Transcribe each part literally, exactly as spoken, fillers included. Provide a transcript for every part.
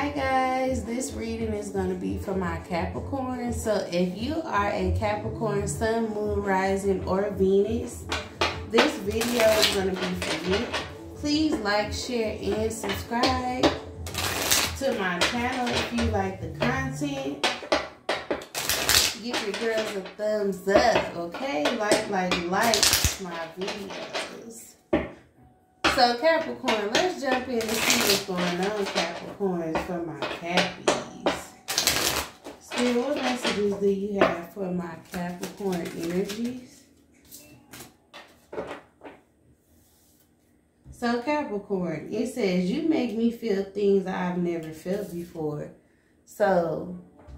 Hi guys, this reading is going to be for my Capricorn. So if you are a Capricorn sun, moon, rising, or Venus, this video is going to be for you. Please like, share, and subscribe to my channel if you like the content. Give your girls a thumbs up, okay? Like, like, like my videos. So Capricorn, let's jump in and see what's going on, Capricorns, for my Cappies. Spirit, what messages do you have for my Capricorn energies? So Capricorn, it says, you make me feel things I've never felt before. So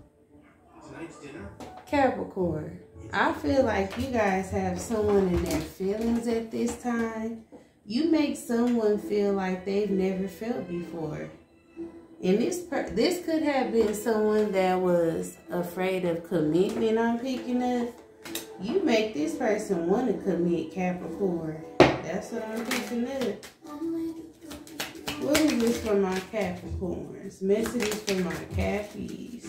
Capricorn, I feel like you guys have someone in their feelings at this time. You make someone feel like they've never felt before. And this per this could have been someone that was afraid of commitment, I'm picking up. You make this person want to commit, Capricorn. That's what I'm picking up. What is this for my Capricorns? Messages for my Cappies.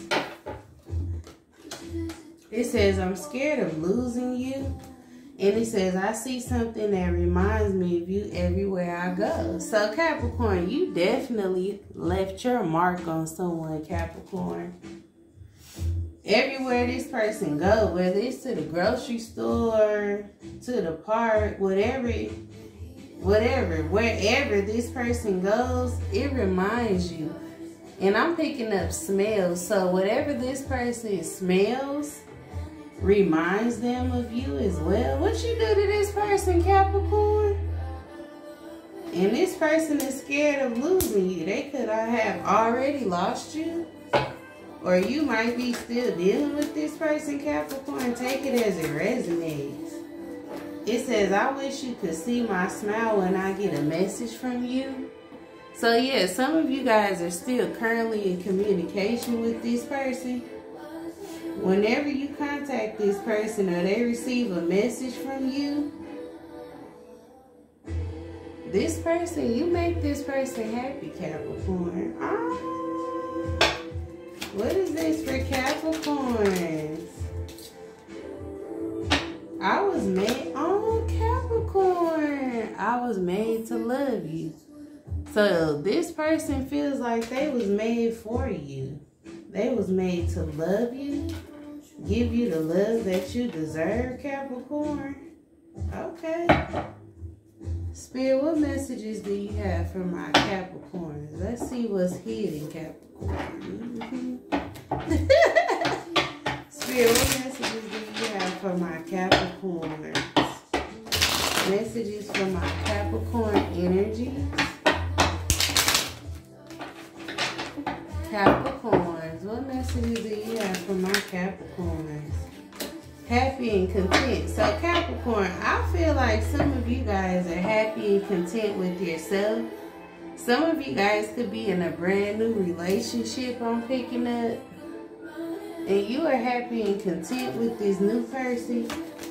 It says, I'm scared of losing you. And it says, I see something that reminds me of you everywhere I go. So Capricorn, you definitely left your mark on someone, Capricorn. Everywhere this person goes, whether it's to the grocery store, to the park, whatever, whatever, wherever this person goes, it reminds you. And I'm picking up smells. So whatever this person smells reminds them of you as well. What you do to this person, Capricorn? And this person is scared of losing you. They could have already lost you. Or you might be still dealing with this person, Capricorn. Take it as it resonates. It says, I wish you could see my smile when I get a message from you. So yeah, some of you guys are still currently in communication with this person. Whenever you contact this person or they receive a message from you, this person, you make this person happy, Capricorn. Oh, what is this for Capricorns? I was made, oh, Capricorn, I was made to love you. So this person feels like they was made for you. They was made to love you, give you the love that you deserve, Capricorn. Okay. Spirit, what messages do you have for my Capricorns? Let's see what's hidden, Capricorn. Mm-hmm. Spirit, what messages do you have for my Capricorns? Messages for my Capricorn energies. Capricorns, what messages do you have for my Capricorns? Happy and content. So Capricorn, I feel like some of you guys are happy and content with yourself. Some of you guys could be in a brand new relationship, I'm picking up. And you are happy and content with this new person.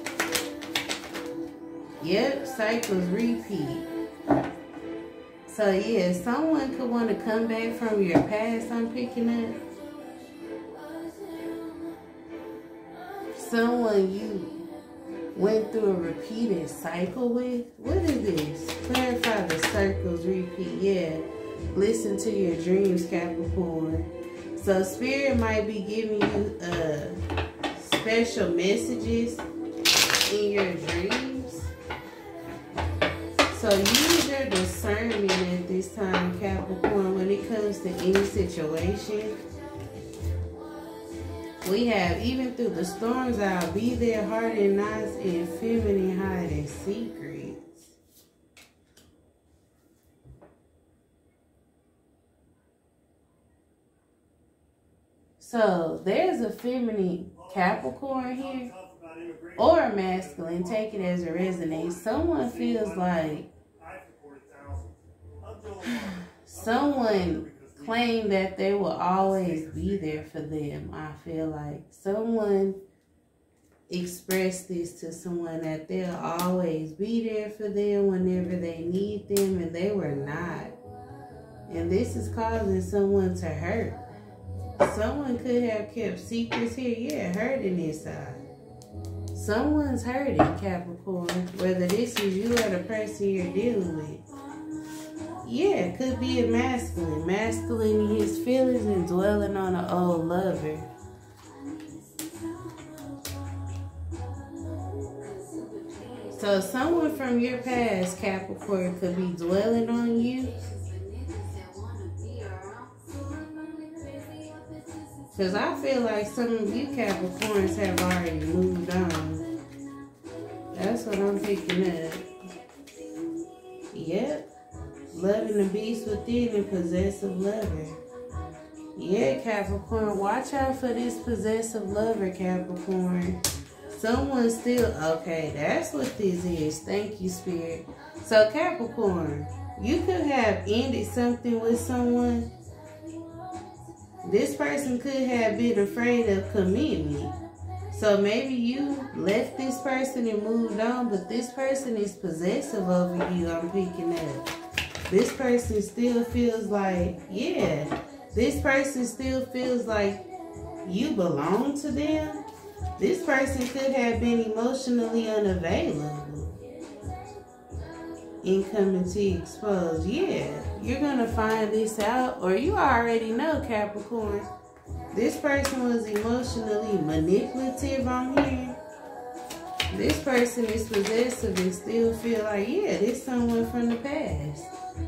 Yep, cycles repeat. So yeah, someone could want to come back from your past, I'm picking up. Someone you went through a repeated cycle with. What is this? Clarify the circles repeat. Yeah, listen to your dreams, Capricorn. So Spirit might be giving you uh, special messages in your dreams. So use your discernment at this time, Capricorn, when it comes to any situation. We have, even through the storms, I'll be there, heart and knots, and feminine hiding secrets. So there's a feminine Capricorn here. Or a masculine, take it as it resonates. Someone feels like someone claimed that they will always be there for them. I feel like someone expressed this to someone, that they'll always be there for them whenever they need them, and they were not. And this is causing someone to hurt. Someone could have kept secrets here. Yeah, hurting inside. Someone's hurting, Capricorn. Whether this is you or the person you're dealing with. Yeah, it could be a masculine. Masculine in his feelings and dwelling on an old lover. So someone from your past, Capricorn, could be dwelling on you. Because I feel like some of you Capricorns have already moved on. That's what I'm picking up. Yep. Loving the beast within and possessive lover. Yeah, Capricorn. Watch out for this possessive lover, Capricorn. Someone still... Okay, that's what this is. Thank you, Spirit. So, Capricorn, you could have ended something with someone. This person could have been afraid of commitment. So maybe you left this person and moved on, but this person is possessive over you, I'm picking up. This person still feels like, yeah, this person still feels like you belong to them. This person could have been emotionally unavailable in coming to expose. Yeah, you're going to find this out, or you already know, Capricorn. This person was emotionally manipulative on here. This person is possessive and still feel like, yeah, this someone from the past.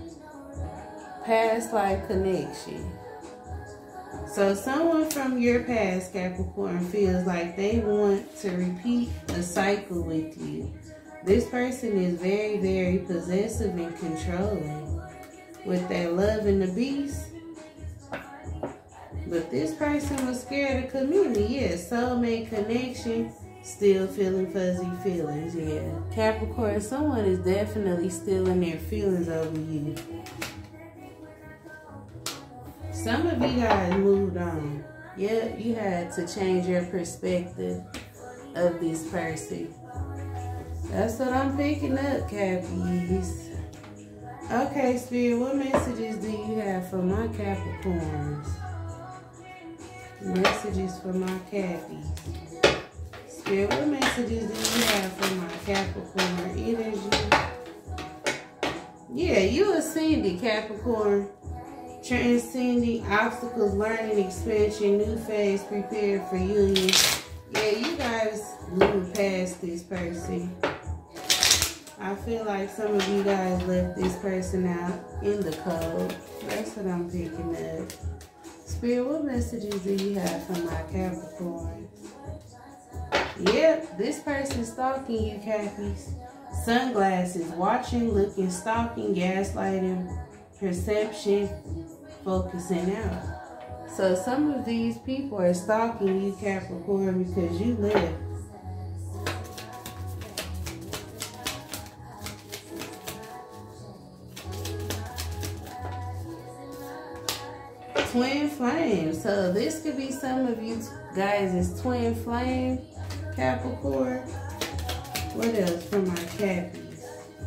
Past life connection. So someone from your past, Capricorn, feels like they want to repeat a cycle with you. This person is very, very possessive and controlling with that love and the beast. But this person was scared of commitment. Yeah, soulmate connection, still feeling fuzzy feelings. Yeah, Capricorn, someone is definitely still in their feelings over you. Some of you guys moved on. Yeah, you had to change your perspective of this person. That's what I'm picking up, Cappies. Okay, Spirit, what messages do you have for my Capricorns? Messages for my Cappies. Spirit, what messages do you have for my Capricorn energy? Yeah, you ascended, Capricorn. Transcending obstacles, learning, expansion, new phase, prepared for union. Yeah, you guys moved past this person. I feel like some of you guys left this person out in the cold. That's what I'm picking up. Spirit, what messages do you have for my Capricorn? Yep, this person's stalking you, Cappies. Sunglasses, watching, looking, stalking, gaslighting, perception, focusing out. So some of these people are stalking you, Capricorn, because you left. Twin flame. So this could be some of you guys is twin flame, Capricorn. What else for my Cappies?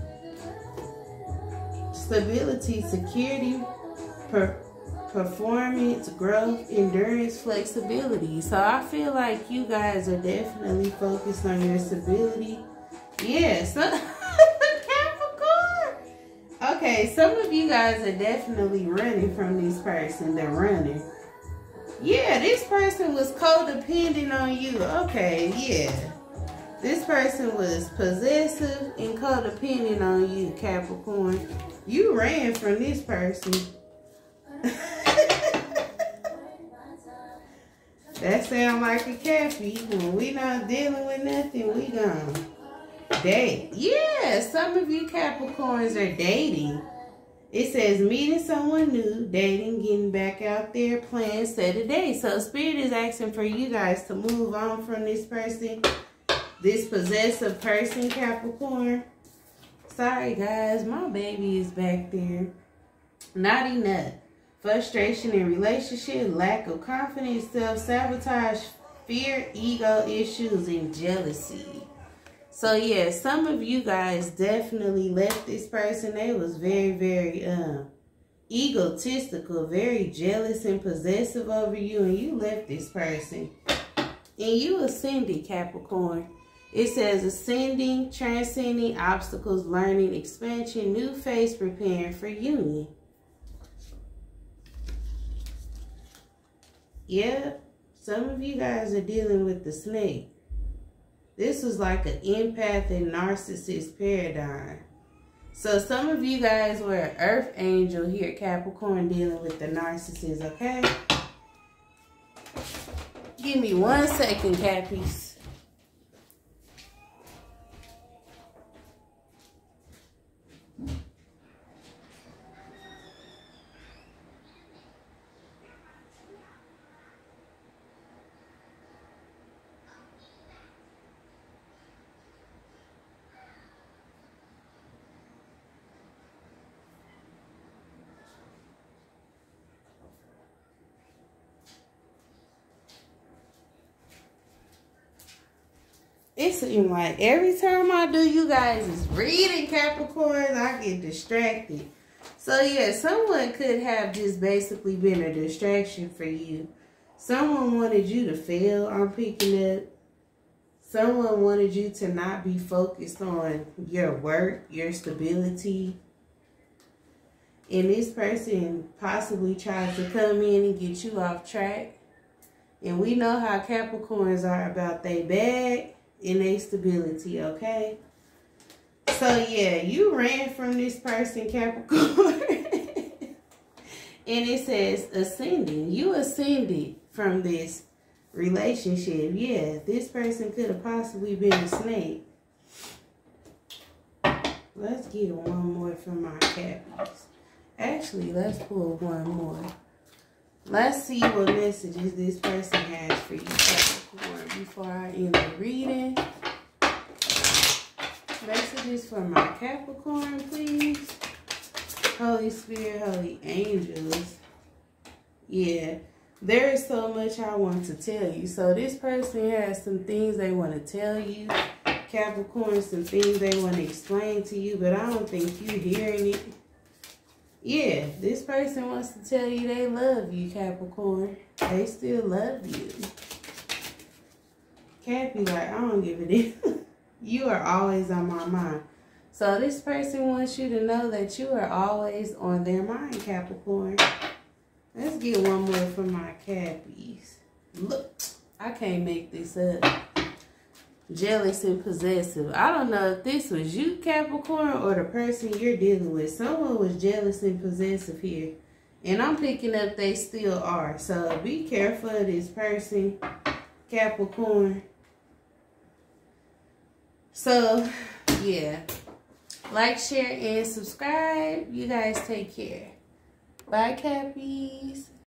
Stability, security, per performance, growth, endurance, flexibility. So I feel like you guys are definitely focused on your stability. Yes. Yeah, so okay, some of you guys are definitely running from this person. They're running. Yeah, this person was codependent on you. Okay, yeah. This person was possessive and codependent on you, Capricorn. You ran from this person. That sound like a Cappy. When we not dealing with nothing, we gone. Date. Yeah, some of you Capricorns are dating. It says meeting someone new, dating, getting back out there, playing, set a date. So Spirit is asking for you guys to move on from this person, this possessive person, Capricorn. Sorry guys, my baby is back there. Not enough. Frustration in relationship, lack of confidence, self-sabotage, fear, ego issues, and jealousy. So yeah, some of you guys definitely left this person. They was very, very um egotistical, very jealous and possessive over you, and you left this person. And you ascended, Capricorn. It says ascending, transcending obstacles, learning, expansion, new phase, preparing for union. Yeah, some of you guys are dealing with the snake. This was like an empathic narcissist paradigm. So some of you guys were an earth angel here, Capricorn, dealing with the narcissist, okay? Give me one second, Cappies. It seems like every time I do you guys is reading Capricorns, I get distracted. So yeah, someone could have just basically been a distraction for you. Someone wanted you to fail, I'm picking up. Someone wanted you to not be focused on your work, your stability. And this person possibly tries to come in and get you off track. And we know how Capricorns are about their bag and their stability, okay? So yeah, you ran from this person, Capricorn. And it says ascending. You ascended from this relationship. Yeah, this person could have possibly been a snake. Let's get one more from my Cappies. Actually, let's pull one more. Let's see what messages this person has for you, Capricorn, before I end the reading. Messages for my Capricorn, please. Holy Spirit, Holy Angels. Yeah, there is so much I want to tell you. So this person has some things they want to tell you, Capricorn, some things they want to explain to you, but I don't think you're hearing it. Yeah, this person wants to tell you they love you, Capricorn. They still love you. Cappy like, I don't give a damn. You are always on my mind. So this person wants you to know that you are always on their mind, Capricorn. Let's get one more from my Cappies. Look, I can't make this up. Jealous and possessive. I don't know if this was you, Capricorn, or the person you're dealing with. Someone was jealous and possessive here. And I'm picking up they still are. So be careful of this person, Capricorn. So, yeah. Like, share, and subscribe. You guys take care. Bye, Cappies.